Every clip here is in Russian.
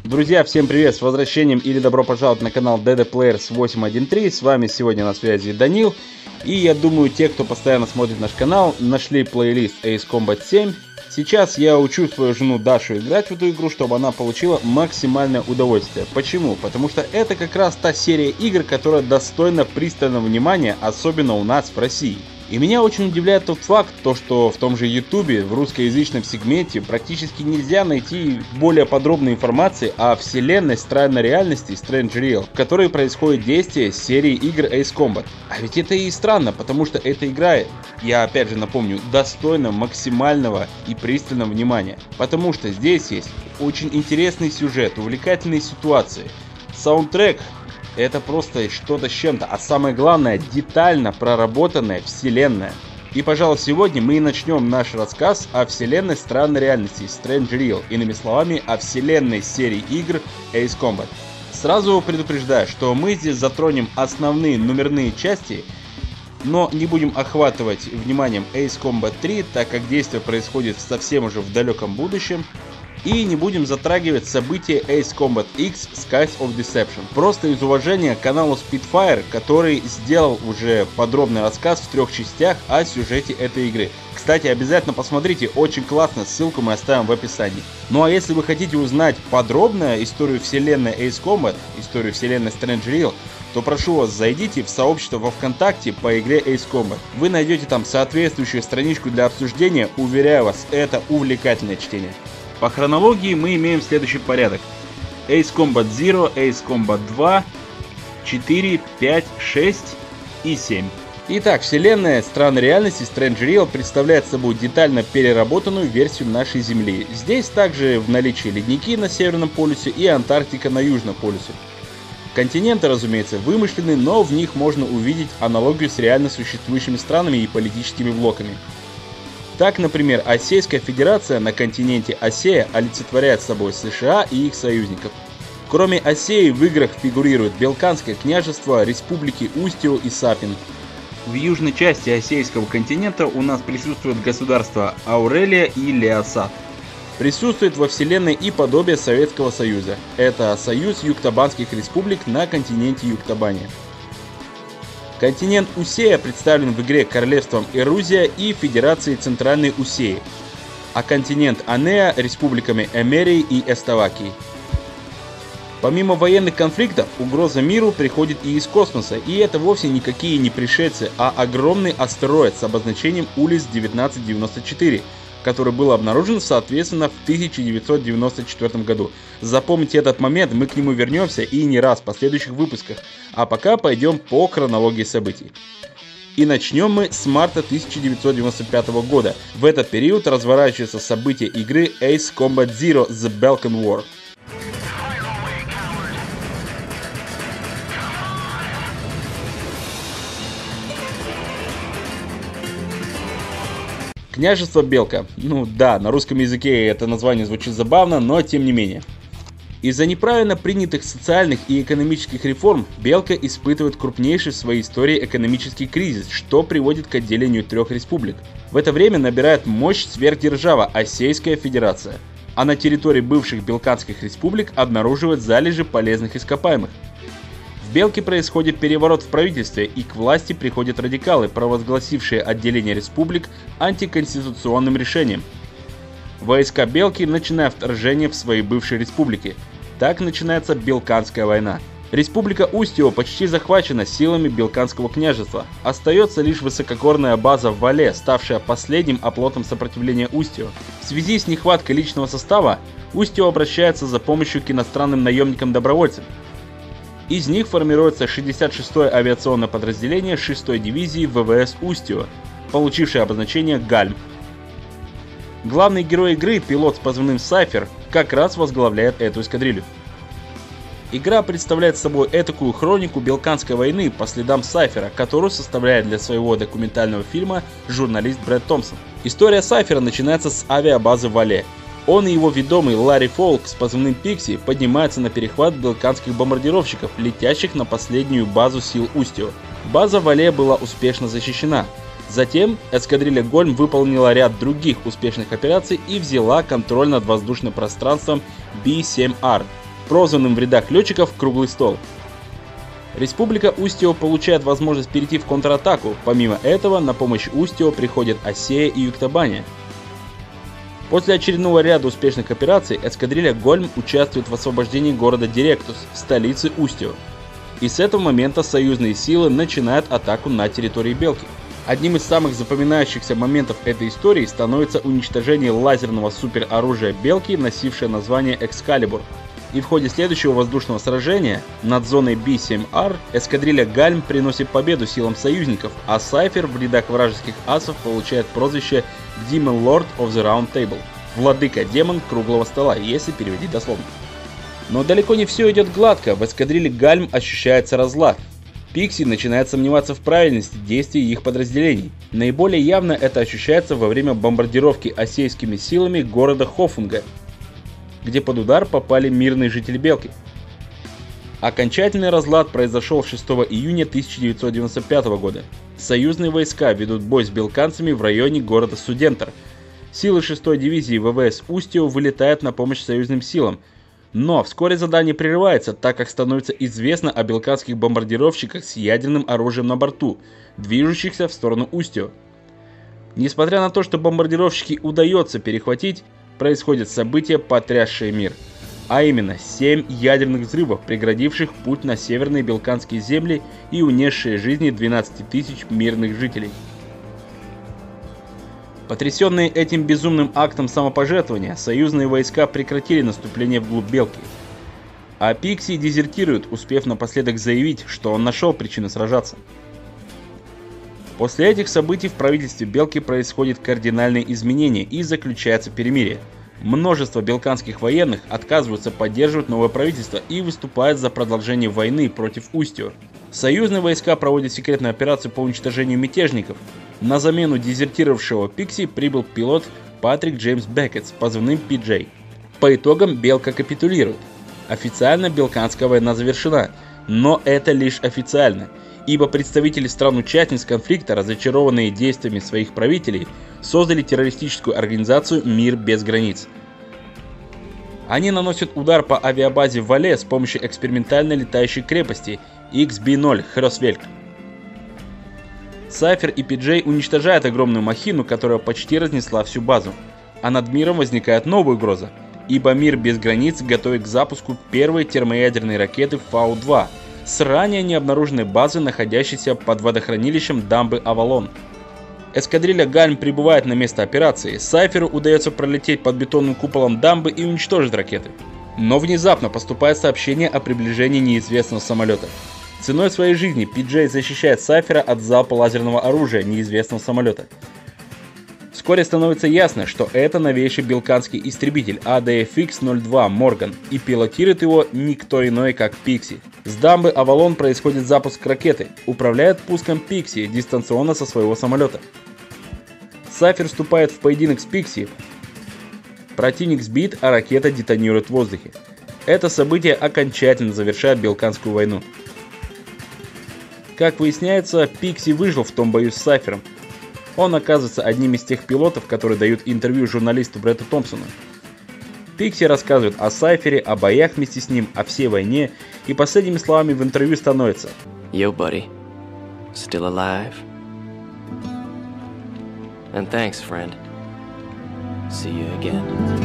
Друзья, всем привет, с возвращением или добро пожаловать на канал DDPlayers 813. С вами сегодня на связи Данил. И я думаю, те, кто постоянно смотрит наш канал, нашли плейлист Ace Combat 7. Сейчас я учу свою жену Дашу играть в эту игру, чтобы она получила максимальное удовольствие. Почему? Потому что это как раз та серия игр, которая достойна пристального внимания, особенно у нас в России. И меня очень удивляет тот факт, что в том же YouTube, в русскоязычном сегменте, практически нельзя найти более подробной информации о вселенной странной реальности Strange Real, в которой происходит действие серии игр Ace Combat. А ведь это и странно, потому что эта игра, я опять же напомню, достойна максимального и пристального внимания. Потому что здесь есть очень интересный сюжет, увлекательные ситуации, саундтрек. Это просто что-то с чем-то, а самое главное, детально проработанная вселенная. И, пожалуй, сегодня мы и начнем наш рассказ о вселенной странной реальности Strange Real, иными словами, о вселенной серии игр Ace Combat. Сразу предупреждаю, что мы здесь затронем основные номерные части, но не будем охватывать вниманием Ace Combat 3, так как действие происходит совсем уже в далеком будущем. И не будем затрагивать события Ace Combat X Skies of Deception. Просто из уважения к каналу Spitfire, который сделал уже подробный рассказ в 3 частях о сюжете этой игры. Кстати, обязательно посмотрите, очень классно, ссылку мы оставим в описании. Ну а если вы хотите узнать подробно историю вселенной Ace Combat, историю вселенной Strange Real, то прошу вас, зайдите в сообщество во ВКонтакте по игре Ace Combat. Вы найдете там соответствующую страничку для обсуждения, уверяю вас, это увлекательное чтение. По хронологии мы имеем следующий порядок: Ace Combat 0, Ace Combat 2, 4, 5, 6 и 7. Итак, вселенная странной реальности Strange Real представляет собой детально переработанную версию нашей Земли. Здесь также в наличии ледники на Северном полюсе и Антарктика на Южном полюсе. Континенты, разумеется, вымышлены, но в них можно увидеть аналогию с реально существующими странами и политическими блоками. Так, например, Осейская Федерация на континенте Осея олицетворяет собой США и их союзников. Кроме Осеи в играх фигурируют Белканское княжество, республики Устьево и Сапин. В южной части Осейского континента у нас присутствуют государства Аурелия и Леосад. Присутствует во вселенной и подобие Советского Союза. Это Союз Югтабанских республик на континенте Югтабания. Континент Усея представлен в игре королевством Эрузия и Федерацией Центральной Усеи, а континент Анея – республиками Эмерии и Эставакии. Помимо военных конфликтов, угроза миру приходит и из космоса, и это вовсе никакие не пришельцы, а огромный астероид с обозначением Улис 1994, который был обнаружен соответственно в 1994 году. Запомните этот момент, мы к нему вернемся и не раз в последующих выпусках. А пока пойдем по хронологии событий. И начнем мы с марта 1995 года. В этот период разворачиваются события игры Ace Combat 0 The Balkan War. Княжество Белка. Ну да, на русском языке это название звучит забавно, но тем не менее. Из-за неправильно принятых социальных и экономических реформ Белка испытывает крупнейший в своей истории экономический кризис, что приводит к отделению 3 республик. В это время набирает мощь сверхдержава Осейская Федерация, а на территории бывших Белканских республик обнаруживает залежи полезных ископаемых. В Белке происходит переворот в правительстве, и к власти приходят радикалы, провозгласившие отделение республик антиконституционным решением. Войска Белки начинают вторжение в свои бывшие республики. Так начинается Белканская война. Республика Устьево почти захвачена силами Белканского княжества. Остается лишь высокогорная база в Вале, ставшая последним оплотом сопротивления Устьева. В связи с нехваткой личного состава, Устьево обращается за помощью к иностранным наемникам-добровольцам. Из них формируется 66-е авиационное подразделение 6-й дивизии ВВС Устьево, получившее обозначение Гальм. Главный герой игры, пилот с позывным Сайфер, как раз возглавляет эту эскадрилью. Игра представляет собой этакую хронику Белканской войны по следам Сайфера, которую составляет для своего документального фильма журналист Брэд Томпсон. История Сайфера начинается с авиабазы Вале. Он и его ведомый Ларри Фолк с позывным Пикси поднимаются на перехват белканских бомбардировщиков, летящих на последнюю базу сил Устьева. База Вале была успешно защищена. Затем эскадрилья Гольм выполнила ряд других успешных операций и взяла контроль над воздушным пространством B-7R. прозванным в рядах летчиков «Круглый стол». Республика Устьё получает возможность перейти в контратаку, помимо этого на помощь Устьё приходят Осея и Юктабаня. После очередного ряда успешных операций эскадрилья Гольм участвует в освобождении города Директус, столицы Устьё. И с этого момента союзные силы начинают атаку на территории Белки. Одним из самых запоминающихся моментов этой истории становится уничтожение лазерного супероружия Белки, носившее название Экскалибур. И в ходе следующего воздушного сражения над зоной B7R эскадрилья Гальм приносит победу силам союзников, а Сайфер в рядах вражеских асов получает прозвище Demon Lord of the Round Table – владыка-демон круглого стола, если переводить дословно. Но далеко не все идет гладко, в эскадрилье Гальм ощущается разлад. Пикси начинает сомневаться в правильности действий их подразделений. Наиболее явно это ощущается во время бомбардировки осейскими силами города Хофунга, где под удар попали мирные жители Белки. Окончательный разлад произошел 6 июня 1995 года. Союзные войска ведут бой с белканцами в районе города Судентер. Силы 6-й дивизии ВВС Устьё вылетают на помощь союзным силам. Но вскоре задание прерывается, так как становится известно о белканских бомбардировщиках с ядерным оружием на борту, движущихся в сторону Устьё. Несмотря на то, что бомбардировщики удается перехватить, происходят события, потрясшие мир. А именно 7 ядерных взрывов, преградивших путь на северные белканские земли и унесшие жизни 12 тысяч мирных жителей. Потрясенные этим безумным актом самопожертвования, союзные войска прекратили наступление вглубь Белки. А Пикси дезертирует, успев напоследок заявить, что он нашел причину сражаться. После этих событий в правительстве Белки происходит кардинальные изменения и заключается перемирие. Множество белканских военных отказываются поддерживать новое правительство и выступают за продолжение войны против Устьё. Союзные войска проводят секретную операцию по уничтожению мятежников. На замену дезертировавшего Пикси прибыл пилот Патрик Джеймс Беккет с позывным PJ. По итогам Белка капитулирует. Официально Белканская война завершена, но это лишь официально, ибо представители стран-участниц конфликта, разочарованные действиями своих правителей, создали террористическую организацию «Мир без границ». Они наносят удар по авиабазе в Вале с помощью экспериментальной летающей крепости XB-0 Хросвельк. Сайфер и PJ уничтожают огромную махину, которая почти разнесла всю базу. А над миром возникает новая угроза, ибо Мир без границ готовит к запуску первой термоядерной ракеты Фау-2 с ранее не обнаруженной базы, находящейся под водохранилищем дамбы Авалон. Эскадрилья Гальм прибывает на место операции, Сайферу удается пролететь под бетонным куполом дамбы и уничтожить ракеты. Но внезапно поступает сообщение о приближении неизвестного самолета. Ценой своей жизни PJ защищает Сайфера от залпа лазерного оружия неизвестного самолета. Вскоре становится ясно, что это новейший белканский истребитель ADFX-02 Морган, и пилотирует его никто иной, как Пикси. С дамбы Авалон происходит запуск ракеты, управляет пуском Пикси дистанционно со своего самолета. Сайфер вступает в поединок с Пикси, противник сбит, а ракета детонирует в воздухе. Это событие окончательно завершает Белканскую войну. Как выясняется, Пикси выжил в том бою с Сайфером. Он оказывается одним из тех пилотов, которые дают интервью журналисту Бретту Томпсону. Пикси рассказывает о Сайфере, о боях вместе с ним, о всей войне, и последними словами в интервью становится: Yo, buddy. Still alive? And thanks, friend. See you again.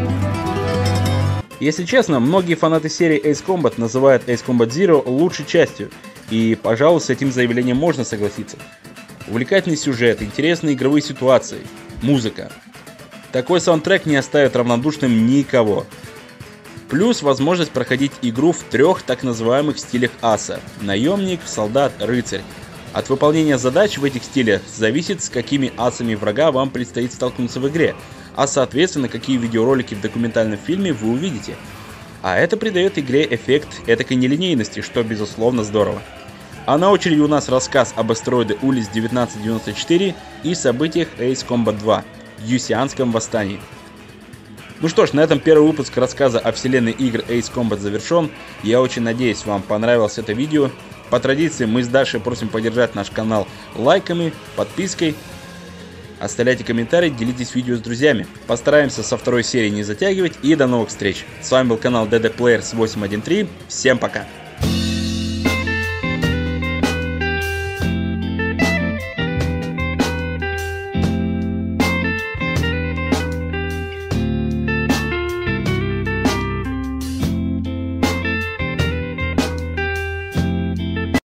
Если честно, многие фанаты серии Ace Combat называют Ace Combat Zero лучшей частью, и, пожалуй, с этим заявлением можно согласиться. Увлекательный сюжет, интересные игровые ситуации, музыка. Такой саундтрек не оставит равнодушным никого. Плюс возможность проходить игру в 3 так называемых стилях аса: наемник, солдат, рыцарь. От выполнения задач в этих стилях зависит, с какими асами врага вам предстоит столкнуться в игре, а соответственно, какие видеоролики в документальном фильме вы увидите. А это придает игре эффект этакой нелинейности, что безусловно здорово. А на очереди у нас рассказ об астероиде Улис 1994 и событиях Ace Combat 2 – Юсианском восстании. Ну что ж, на этом первый выпуск рассказа о вселенной игр Ace Combat завершен. Я очень надеюсь, вам понравилось это видео. По традиции мы с Дашей просим поддержать наш канал лайками, подпиской. Оставляйте комментарии, делитесь видео с друзьями. Постараемся со второй серии не затягивать, и до новых встреч. С вами был канал DD Players 813. Всем пока!